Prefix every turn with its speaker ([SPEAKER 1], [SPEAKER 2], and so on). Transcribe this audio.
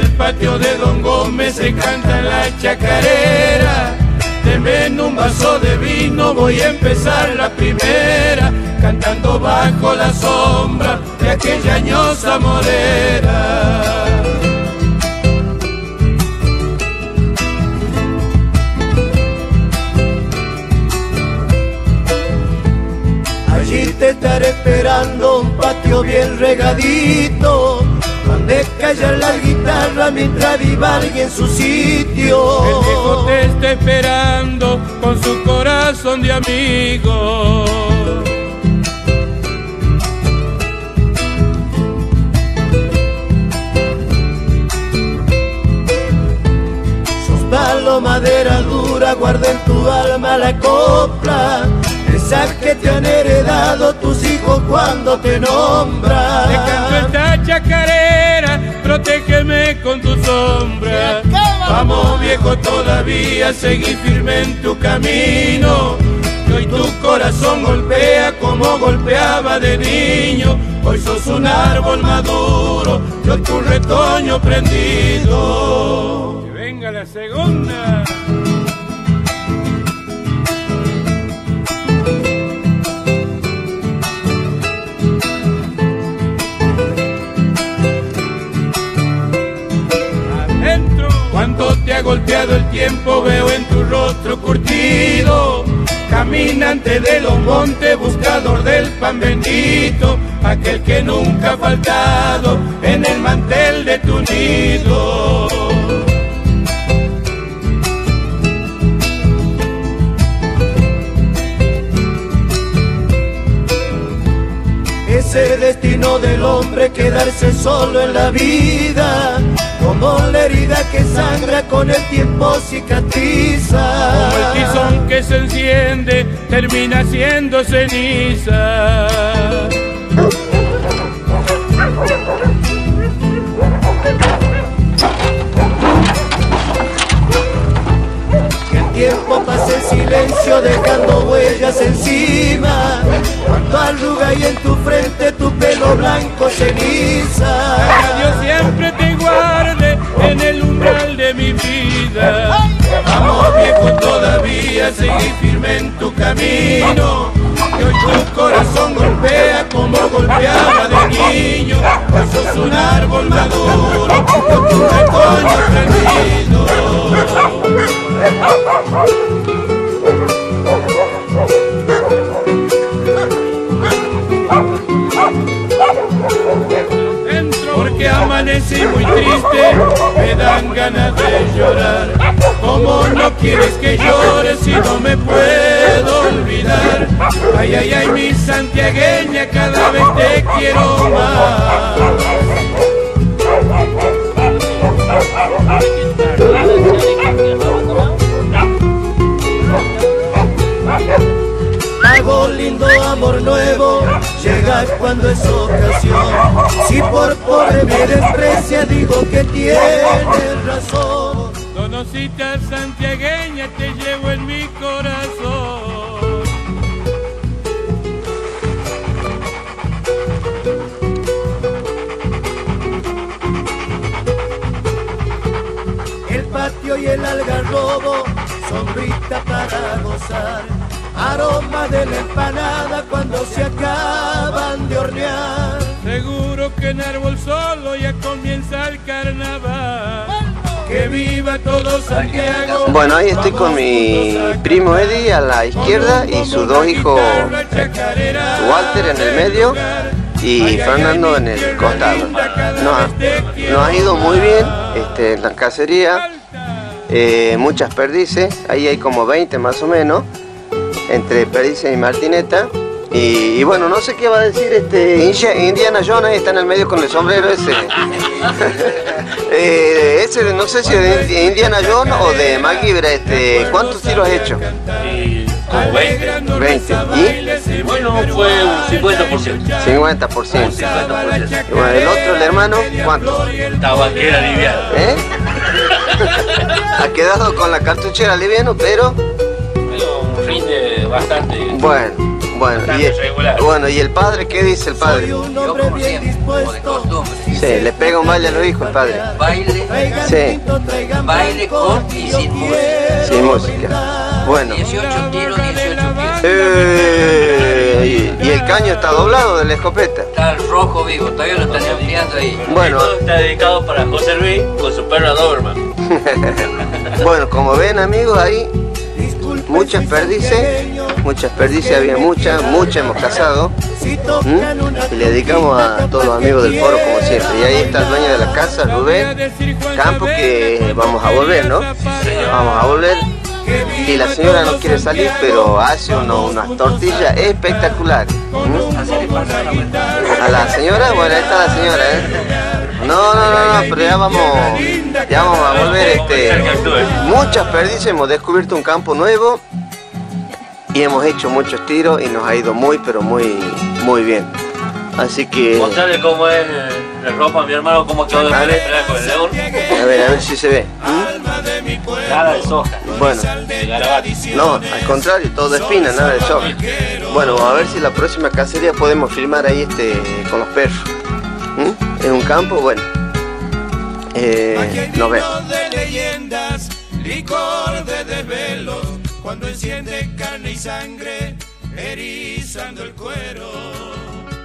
[SPEAKER 1] el patio de Don Gómez se canta la chacarera. Deme en un vaso de vino, voy a empezar la primera, cantando bajo la sombra de aquella añosa morera. Allí te estaré esperando, un patio bien regadito, donde calla la guitarra mientras viva alguien en su sitio. El viejo te está esperando con su corazón de amigo. Sos palo, madera dura, guarda en tu alma la copla, esa que te han heredado tus hijos cuando te nombran. Te canto esta chacarera, protégeme con tu sombra. Vamos viejo todavía, seguí firme en tu camino, que hoy tu corazón golpea como golpeaba de niño. Hoy sos un árbol maduro, yo tu retoño prendido. Que venga la segunda. Cuando te ha golpeado el tiempo veo en tu rostro curtido, caminante de los montes, buscador del pan bendito, aquel que nunca ha faltado en el mantel de tu nido. Ese destino del hombre, quedarse solo en la vida, como la herida que sangra con el tiempo cicatriza. Como el tizón que se enciende, termina siendo ceniza. Que el tiempo pase en silencio dejando huellas encima, cuando arruga y en tu frente tu pelo blanco ceniza. Que Dios siempre te guarde en el umbral de mi vida. Vamos viejo todavía, seguí firme en tu camino, que hoy tu corazón golpea como golpeaba de niño. Hoy sos un árbol maduro, con tu retoño prendido. Porque amanecí muy triste, me dan ganas de llorar. ¿Cómo no quieres que llore si no me puedo olvidar? Ay, ay, ay, mi santiagueña, cada vez te quiero más. Hago lindo amor nuevo, llega cuando es ocasión. Si por pobre me desprecia, digo que tienes razón. Donosita santiagueña, te llevo en mi corazón. El patio y el algarrobo, sombrita para gozar, aroma de la empanada cuando se acaban de hornear. Seguro que en Árbol Solo ya comienza el carnaval. Que viva todo Santiago.
[SPEAKER 2] Bueno, ahí estoy con mi primo Eddie a la izquierda y sus dos hijos, Walter en el medio y Fernando en el costado. Nos ha ido muy bien en la cacería, muchas perdices, ahí hay como 20 más o menos, entre perdices y martineta. Y bueno, no sé qué va a decir Indiana Jones, está en el medio con el sombrero ese. Ese no sé si es de Indiana Jones o de MacGyver. ¿Cuántos tiros has hecho?
[SPEAKER 3] Como 20.
[SPEAKER 2] 20. ¿Y?
[SPEAKER 3] Bueno, fue un 50%.
[SPEAKER 2] 50%. Y bueno, el otro, el hermano, ¿cuánto?
[SPEAKER 3] Tabaquera liviana.
[SPEAKER 2] Ha quedado con la cartuchera liviano, pero
[SPEAKER 3] rinde bastante.
[SPEAKER 2] bueno. Bueno, ¿y el padre qué dice el padre?
[SPEAKER 4] Yo como siempre, como de costumbre.
[SPEAKER 2] Sí, le pega un baile a los hijos el padre.
[SPEAKER 4] Baile,
[SPEAKER 2] Sí,
[SPEAKER 4] baile con y sin música.
[SPEAKER 2] sin música. Bueno.
[SPEAKER 4] 18 tiros, 18 pies.
[SPEAKER 2] Y el caño está doblado de la escopeta.
[SPEAKER 4] Está el rojo vivo, todavía lo están enviando ahí.
[SPEAKER 2] Bueno,
[SPEAKER 3] Esto está dedicado para José Luis con su perro Doberman.
[SPEAKER 2] bueno, como ven amigos, ahí muchas perdices, había muchas hemos cazado. Y le dedicamos a todos los amigos del foro como siempre. Y ahí está el dueño de la casa, Rubén Campo, que vamos a volver, ¿no? Vamos a volver. Y la señora no quiere salir, pero hace unas tortillas espectaculares. A la señora, bueno, ahí está la señora, ¿eh? No, pero ya vamos a volver. Muchas perdices, hemos descubierto un campo nuevo y hemos hecho muchos tiros y nos ha ido muy, pero muy bien. Así que...
[SPEAKER 3] Mostrarle cómo es la ropa a mi hermano, cómo quedó de pelea con el león.
[SPEAKER 2] A ver si se ve.
[SPEAKER 3] Nada de soja.
[SPEAKER 2] Bueno, no, al contrario, todo de espina, nada de soja. Bueno, a ver si la próxima cacería podemos filmar ahí con los perros. En un campo, bueno. Nos vemos.
[SPEAKER 1] De leyendas, licor de desvelos, cuando enciende carne y sangre, erizando el cuero.